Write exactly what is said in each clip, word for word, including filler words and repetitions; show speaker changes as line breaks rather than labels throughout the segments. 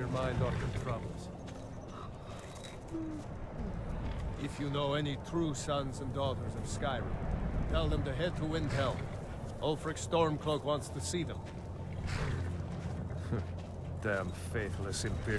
your mind off your troubles. If you know any true sons and daughters of Skyrim, tell them to head to Windhelm. Ulfric Stormcloak wants to see them. Damn faithless Imperial.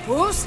Who's?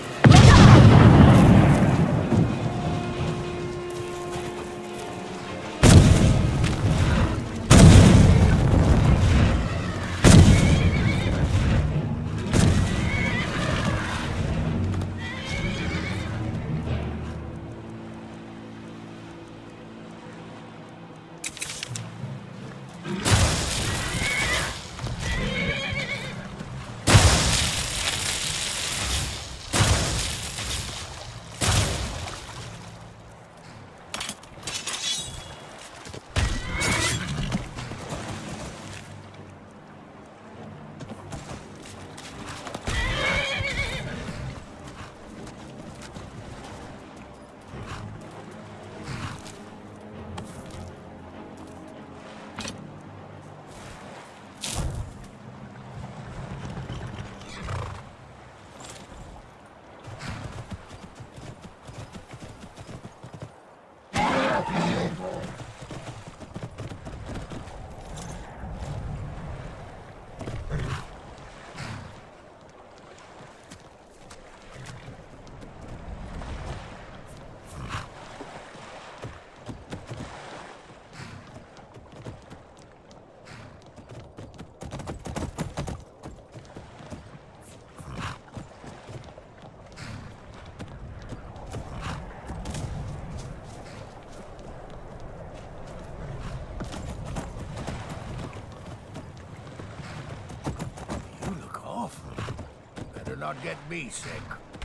Not get me sick.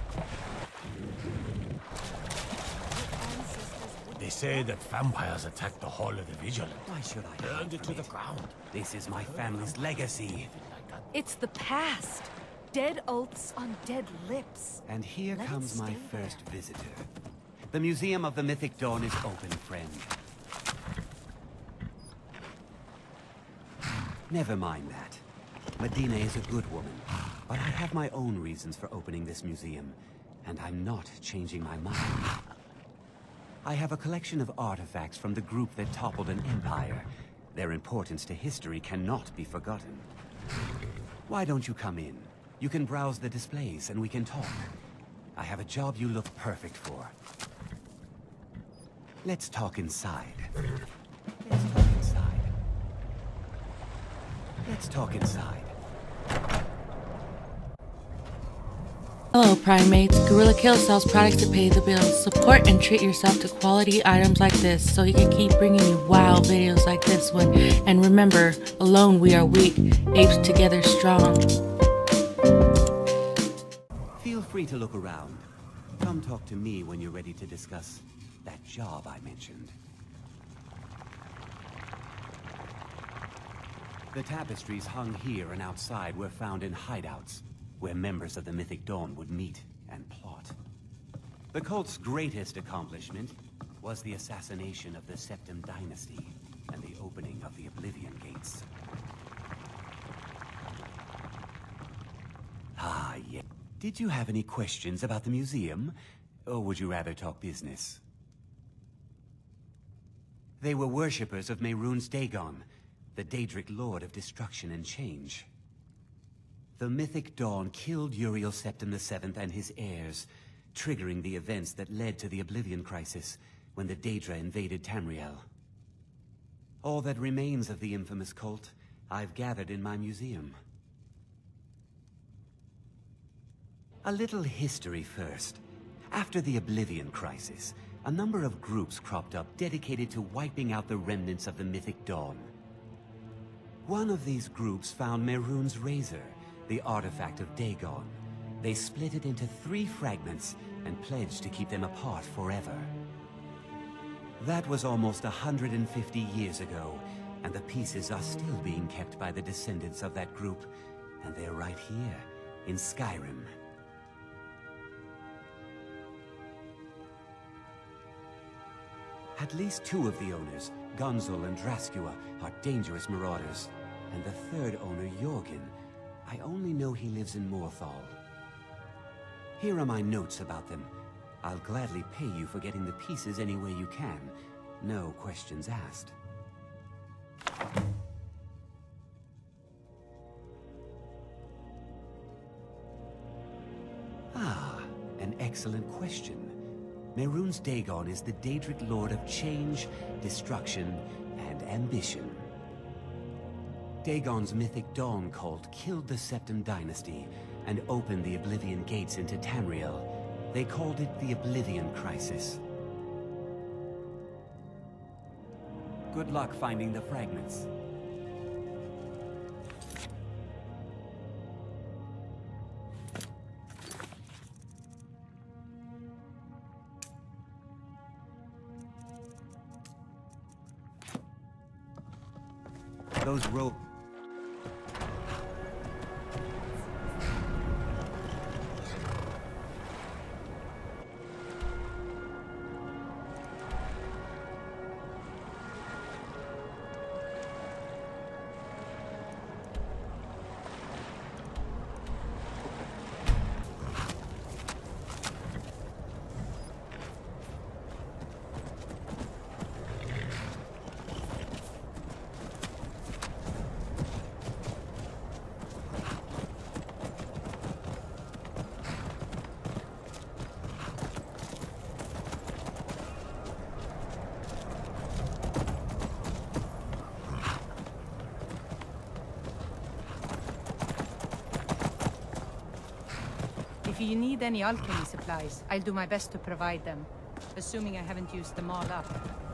They say that vampires attacked the Hall of the Vigilant.
Why should I
Burned it to
it?
the ground.
This is my family's legacy.
It's the past. Dead oaths on dead lips.
And here
Let it
comes my
stay there.
first visitor. The Museum of the Mythic Dawn is open, friend. Never mind that. Medina is a good woman, but I have my own reasons for opening this museum, and I'm not changing my mind. I have a collection of artifacts from the group that toppled an empire. Their importance to history cannot be forgotten. Why don't you come in? You can browse the displays and we can talk. I have a job you look perfect for. Let's talk inside. Let's talk inside. Let's talk inside.
Hello Primates, Gorilla Kill sells products to pay the bills. Support and treat yourself to quality items like this so he can keep bringing you wow videos like this one. And remember, alone we are weak, apes together strong.
Feel free to look around. Come talk to me when you're ready to discuss that job I mentioned. The tapestries hung here and outside were found in hideouts, where members of the Mythic Dawn would meet and plot. The cult's greatest accomplishment was the assassination of the Septim Dynasty and the opening of the Oblivion Gates. Ah, yeah. Did you have any questions about the museum? Or would you rather talk business? They were worshippers of Mehrunes Dagon, the Daedric Lord of Destruction and Change. The Mythic Dawn killed Uriel Septim the Seventh and his heirs, triggering the events that led to the Oblivion Crisis when the Daedra invaded Tamriel. All that remains of the infamous cult I've gathered in my museum. A little history first. After the Oblivion Crisis, a number of groups cropped up dedicated to wiping out the remnants of the Mythic Dawn. One of these groups found Mehrunes' Razor, the artifact of Dagon. They split it into three fragments and pledged to keep them apart forever. That was almost one hundred fifty years ago, and the pieces are still being kept by the descendants of that group, and they're right here, in Skyrim. At least two of the owners, Gonzul and Draskua, are dangerous marauders, and the third owner, Jorgen, I only know he lives in Morthal. Here are my notes about them. I'll gladly pay you for getting the pieces any way you can. No questions asked. Ah, excellent question. Mehrunes Dagon is the Daedric Lord of change, destruction, and ambition. Dagon's mythic dawn cult killed the Septim Dynasty and opened the Oblivion Gates into Tamriel. They called it the Oblivion Crisis. Good luck finding the fragments. Those rope...
If you need any alchemy supplies, I'll do my best to provide them, assuming I haven't used them all up.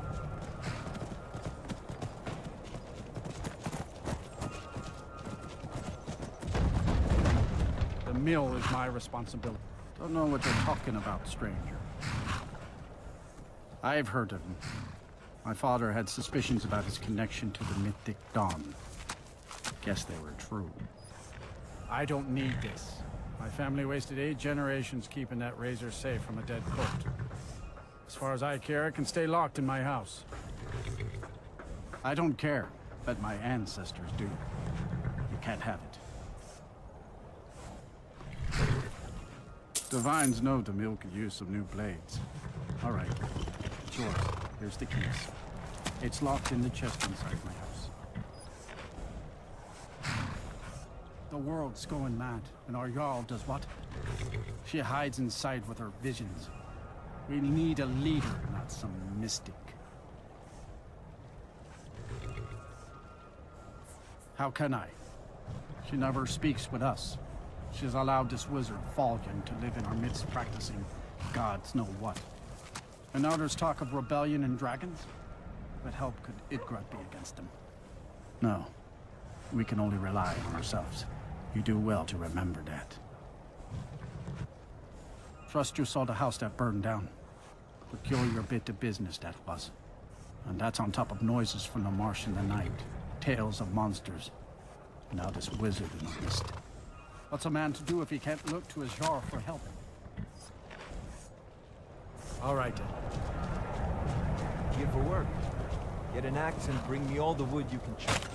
The mill is my responsibility. Don't know what you're talking about, stranger. I've heard of him. My father had suspicions about his connection to the mythic dawn. Guess they were true. I don't need this. My family wasted eight generations keeping that razor safe from a dead cult. As far as I care, it can stay locked in my house. I don't care, but my ancestors do. You can't have it. Divines know the mill could use some new blades. All right, it's yours. Here's the keys. It's locked in the chest inside my house. The world's going mad, and our Jarl does what? She hides inside with her visions. We need a leader, not some mystic. How can I? She never speaks with us. She's allowed this wizard, Falcon, to live in our midst practicing gods know what. And now there's talk of rebellion and dragons? What help could Idgrut be against them? No. We can only rely on ourselves. You do well to remember that. Trust you saw the house that burned down. Peculiar bit of business that was. And that's on top of noises from the marsh in the night. Tales of monsters. Now this wizard in the mist. What's a man to do if he can't look to his Jarl for help?
All right, then.
Give her work. Get an axe and bring me all the wood you can chop.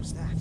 was that?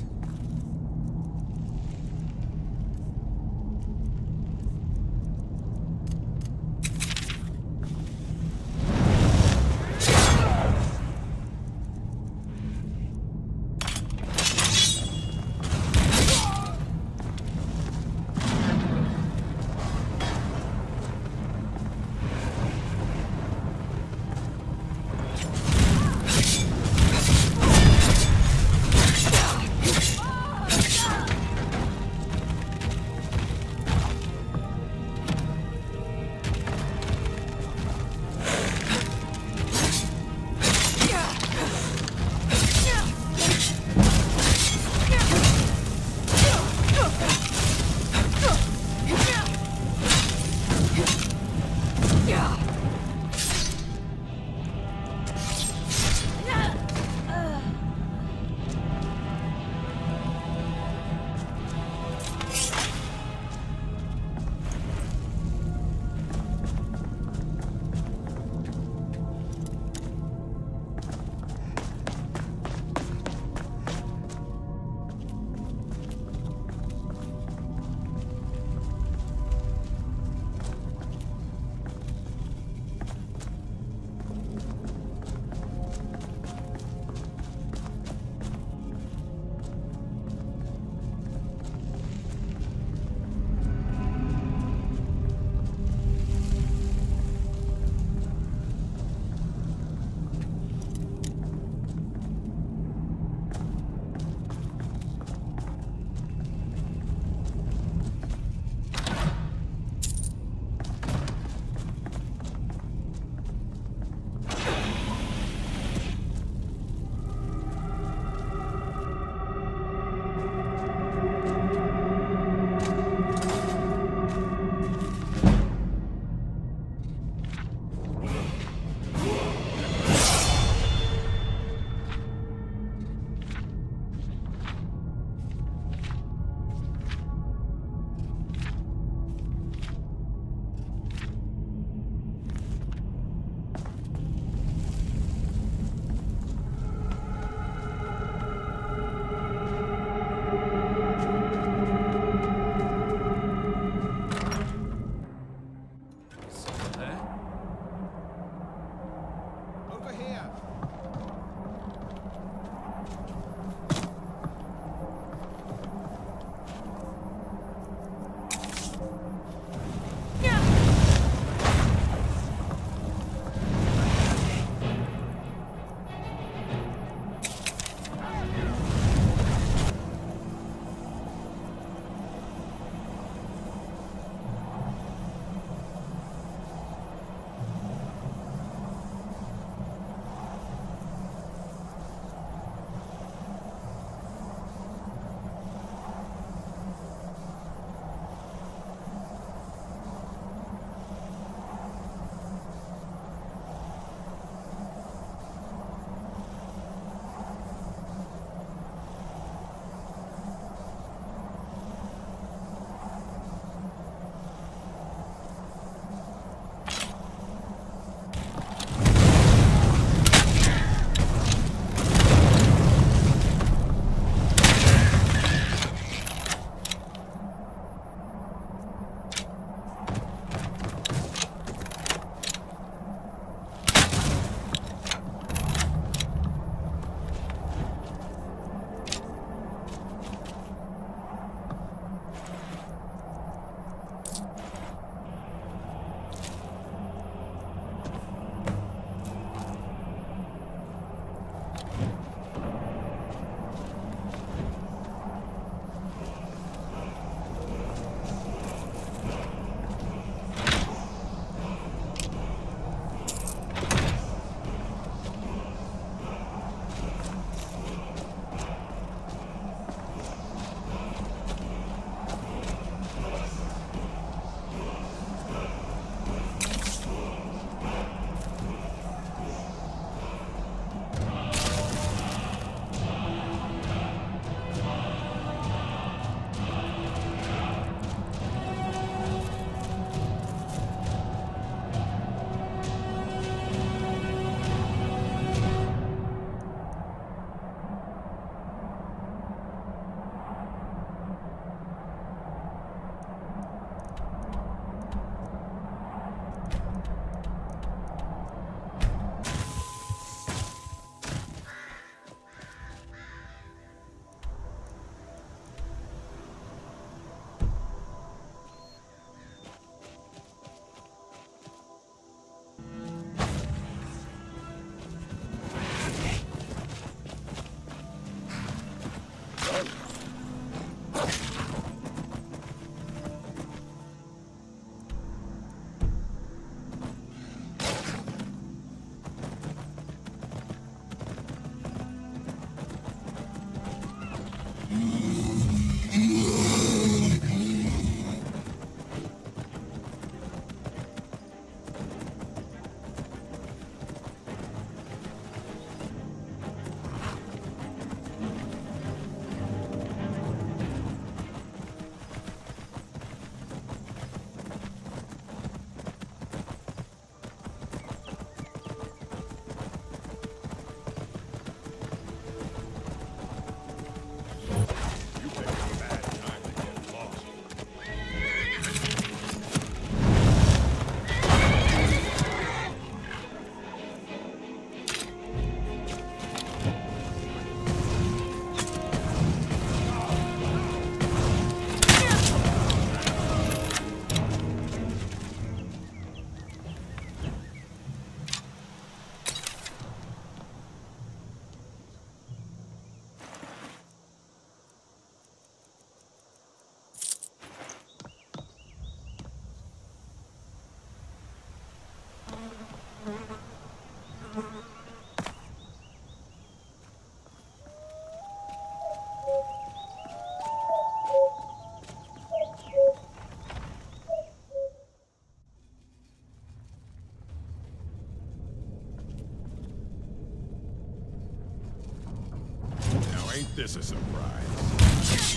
Ain't this a surprise?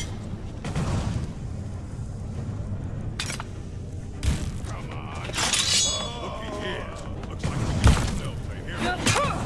Come on. Looky here. Looks like we got ourselves a hero.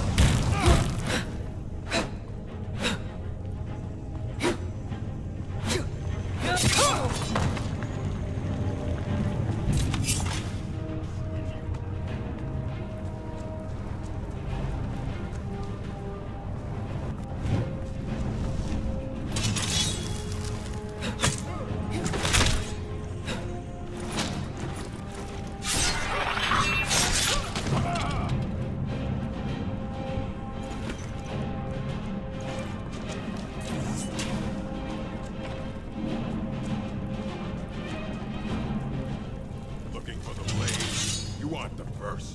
Looking for the blade. You want the first.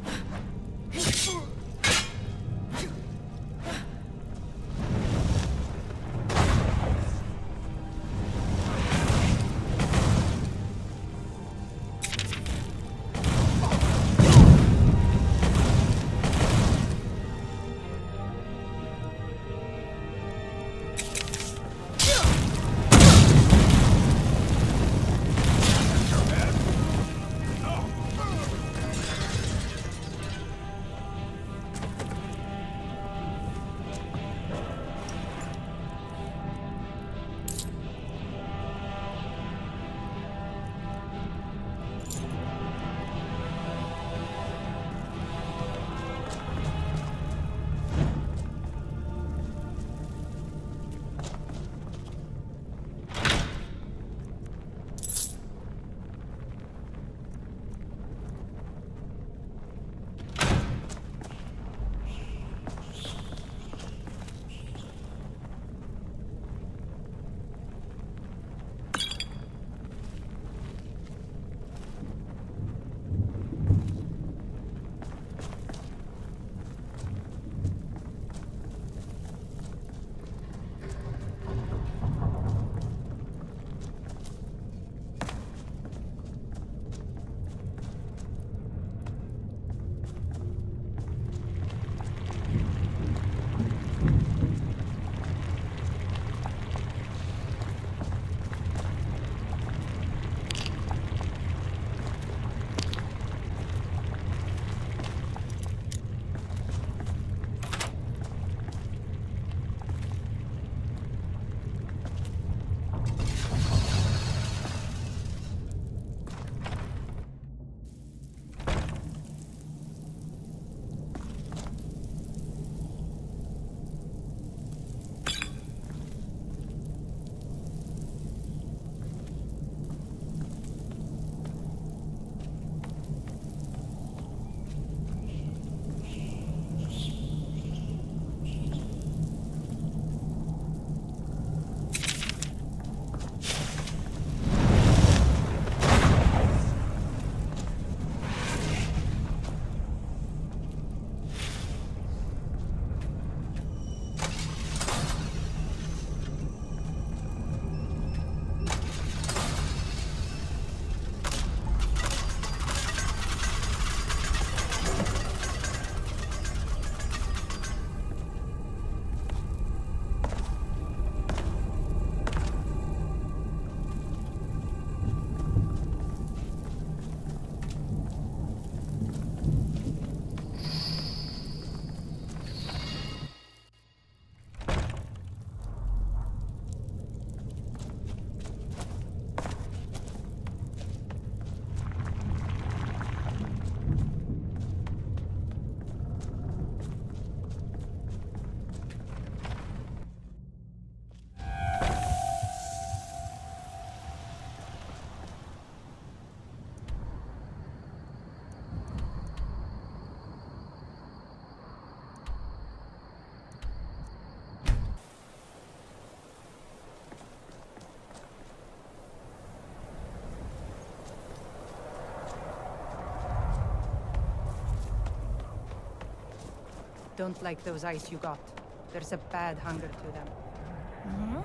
Don't like those eyes you got. There's a bad hunger to them. Mm-hmm.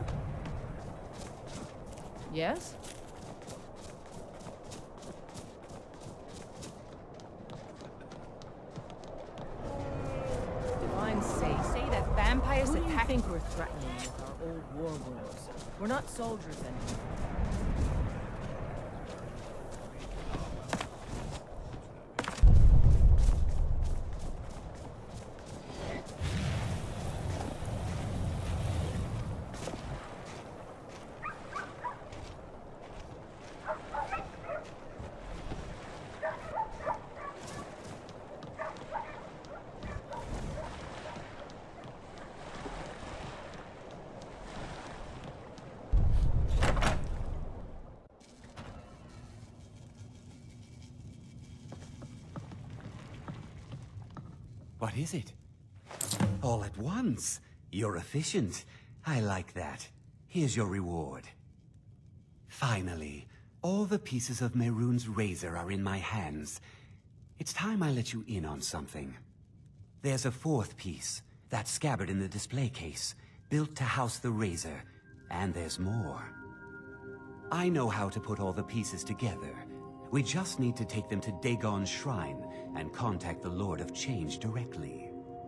Yes? Divine say, say that vampire
Elias
Who do you
attacked...
think we're threatening with our old war wounds? We're not soldiers anymore.
What is it? All at once. You're efficient. I like that. Here's your reward. Finally, all the pieces of Mehrunes' razor are in my hands. It's time I let you in on something. There's a fourth piece, that scabbard in the display case, built to house the razor, and there's more. I know how to put all the pieces together. We just need to take them to Dagon's shrine and contact the Lord of Change directly.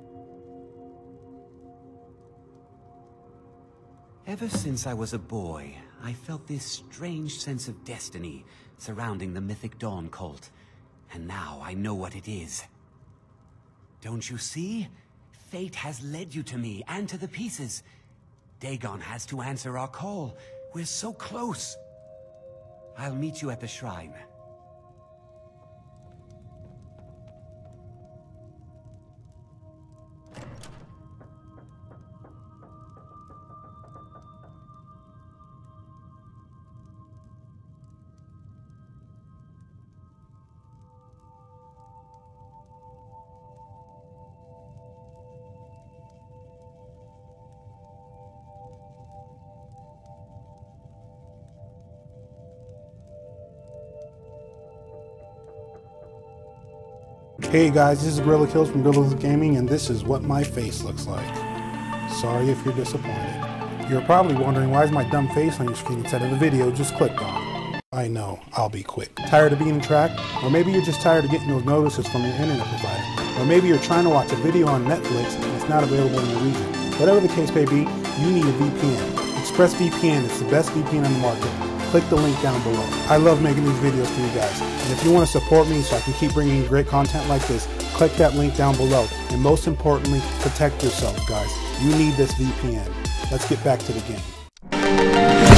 Ever since I was a boy, I felt this strange sense of destiny surrounding the Mythic Dawn cult, and now I know what it is. Don't you see? Fate has led you to me and to the pieces. Dagon has to answer our call. We're so close. I'll meet you at the shrine.
Hey guys, this is Gorilla Kills from Gorilla Gaming, and this is what my face looks like. Sorry if you're disappointed. You're probably wondering, why is my dumb face on your screen instead of the video just clicked on? I know, I'll be quick. Tired of being tracked? Or maybe you're just tired of getting those notices from your internet provider. Or maybe you're trying to watch a video on Netflix and it's not available in your region. Whatever the case may be, you need a V P N. ExpressVPN is the best V P N on the market. Click the link down below. I love making these videos for you guys. And if you want to support me so I can keep bringing you great content like this, click that link down below. And most importantly, protect yourselves, guys. You need this V P N. Let's get back to the game.